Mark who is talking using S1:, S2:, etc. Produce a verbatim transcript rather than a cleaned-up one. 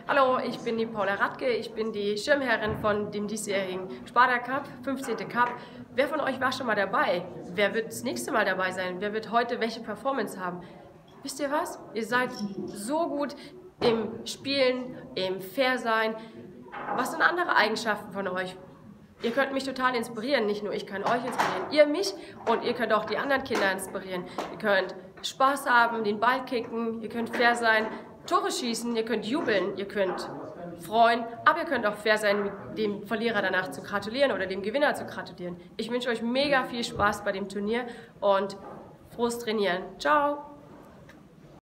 S1: Hallo, ich bin die Paula Radke, ich bin die Schirmherrin von dem diesjährigen Sparta Cup, fünfzehnten Cup. Wer von euch war schon mal dabei? Wer wird das nächste Mal dabei sein? Wer wird heute welche Performance haben? Wisst ihr was? Ihr seid so gut im Spielen, im Fairsein. Was sind andere Eigenschaften von euch? Ihr könnt mich total inspirieren, nicht nur ich kann euch inspirieren, ihr mich und ihr könnt auch die anderen Kinder inspirieren. Ihr könnt Spaß haben, den Ball kicken, ihr könnt fair sein, Tore schießen, ihr könnt jubeln, ihr könnt freuen, aber ihr könnt auch fair sein, dem Verlierer danach zu gratulieren oder dem Gewinner zu gratulieren. Ich wünsche euch mega viel Spaß bei dem Turnier und frohes Trainieren. Ciao!